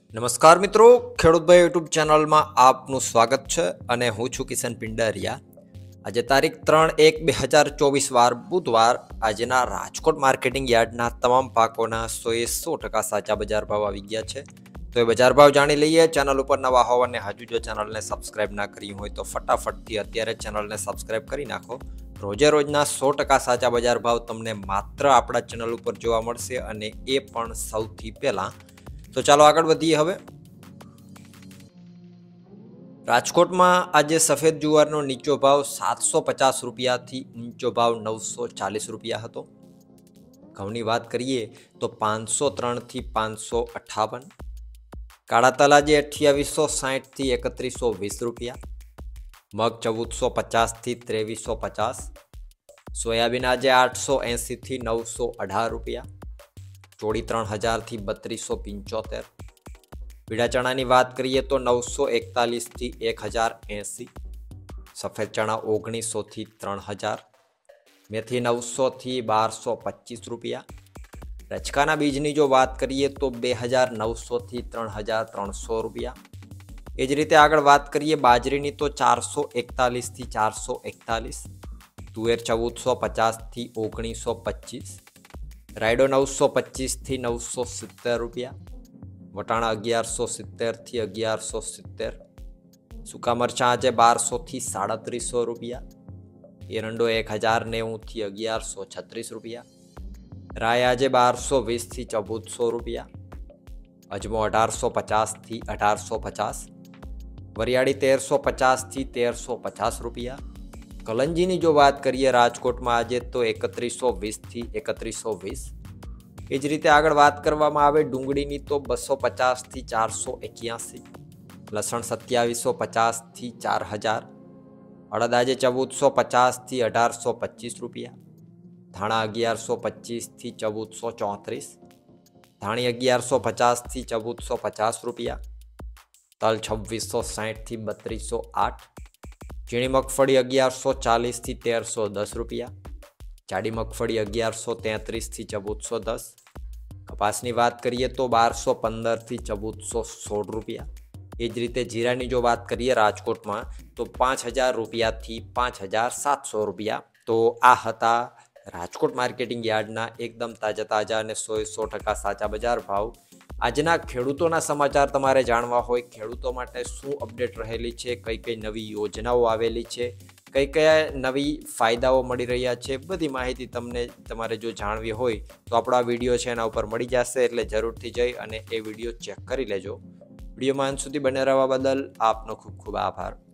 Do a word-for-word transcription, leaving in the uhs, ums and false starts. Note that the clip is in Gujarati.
નમસ્કાર મિત્રો, ખેડૂતભાઈ યુટ્યુબ ચેનલમાં આપનું સ્વાગત છે અને હું છું કિશન પિંડારિયા. આજે તારીખ ત્રણ એક બે હજાર ચોવીસ વાર બુધવાર આજના રાજકોટ માર્કેટિંગ યાર્ડના તમામ પાકોના સો એ સો ટકા સાચા બજાર ભાવ આવી ગયા છે. તો એ બજાર ભાવ જાણી લઈએ. ચેનલ ઉપર નવા હોવાને હજુ જો ચેનલને સબસ્ક્રાઇબ ના કરી હોય તો ફટાફટથી અત્યારે ચેનલને સબસ્ક્રાઇબ કરી નાખો. રોજે રોજના સો ટકા સાચા બજાર ભાવ તમને માત્ર આપણા ચેનલ ઉપર જોવા મળશે અને એ પણ સૌથી પહેલાં. તો ચાલો આગળ વધીએ. હવે રાજકોટમાં આજે સફેદ જુવારનો નીચો ભાવ સાતસો પચાસ રૂપિયાથી ઊંચો ભાવ નવસો ચાલીસ રૂપિયા હતો. ઘઉંની વાત કરીએ તો પાંચસો ત્રણથી પાંચસો અઠ્ઠાવન. કાળા તલાજે અઠ્યાવીસો સાહીઠથી એકત્રીસો વીસ રૂપિયા. મગ ચૌદસો પચાસથી ત્રેવીસો પચાસ. સોયાબીન આજે આઠસો એંસીથી નવસો અઢાર રૂપિયા. ચોળી ત્રણ હજારથી બત્રીસો પંચોતેર. પીળા ચણાની વાત કરીએ તો નવસો એકતાલીસથી એક હજાર એંસી. સફેદ ચણા ઓગણીસોથી ત્રણ હજાર. મેથી નવસોથી બારસો પચીસ રૂપિયા. રચકાના બીજની જો વાત કરીએ તો બે હજાર નવસોથી ત્રણ હજાર ત્રણસો રૂપિયા. એ જ રીતે આગળ વાત કરીએ બાજરીની તો ચારસો એકતાલીસથી ચારસો એકતાલીસ. તુવેર ચૌદસો પચાસથી ઓગણીસો પચીસ. રાયડો નવસો પચીસથી નવસો સિત્તેર રૂપિયા. વટાણા અગિયારસો સિત્તેરથી અગિયારસો સિત્તેર. સૂકા મરચાં આજે બારસોથી સાડત્રીસો રૂપિયા. એરંડો એક હજાર નેવુંથી અગિયારસો છત્રીસ રૂપિયા. રાય આજે બારસો વીસથી ચૌદસો રૂપિયા. અજમો અઢારસો પચાસથી અઢારસો પચાસ. વરિયાળી તેરસો પચાસથી તેરસો પચાસ રૂપિયા. કલંજીની જો વાત કરીએ રાજકોટમાં આજે તો એકત્રીસો વીસથી એકત્રીસો વીસ. એ જ રીતે આગળ વાત કરવામાં આવે ડુંગળીની તો બસો પચાસથી ચારસો એક્યાસી. લસણ સત્યાવીસો પચાસથી ચાર હજાર. અડદ આજે ચૌદસો પચાસથી અઢારસો પચીસ રૂપિયા. ધાણા અગિયારસો પચીસથી ચૌદસો ચોત્રીસ. ધાણી અગિયારસો પચાસથી ચૌદસો પચાસ રૂપિયા. તલ છવ્વીસો સાહીઠથી બત્રીસો આઠ. ઝીણી મગફળી અગિયારસો ચાલીસથી તેરસો દસ રૂપિયા. જાડી મગફળી અગિયારસો તેત્રીસથી ચૌદસો દસ. કપાસની વાત કરીએ તો બારસો પંદરથી ચૌદસો સોળ રૂપિયા. એ જ રીતે જીરાની જો વાત કરીએ રાજકોટમાં તો પાંચ હજાર રૂપિયાથી પાંચ હજાર સાતસો રૂપિયા. તો આ હતા રાજકોટ માર્કેટિંગ યાર્ડના એકદમ તાજા તાજા અને સો સો ટકા સાચા બજાર ભાવ. આજના ખેડૂતોના સમાચાર તમારે જાણવા હોય, ખેડૂતો માટે શું અપડેટ રહેલી છે, કઈ કઈ નવી યોજનાઓ આવેલી છે, કઈ કયા નવી ફાયદાઓ મળી રહ્યા છે, બધી માહિતી તમને તમારે જો જાણવી હોય તો આપણો આ વિડીયો છે એના ઉપર મળી જશે. એટલે જરૂરથી જઈ અને એ વિડીયો ચેક કરી લેજો. વિડીયોમાં અંત સુધી બને રહેવા બદલ આપનો ખૂબ ખૂબ આભાર.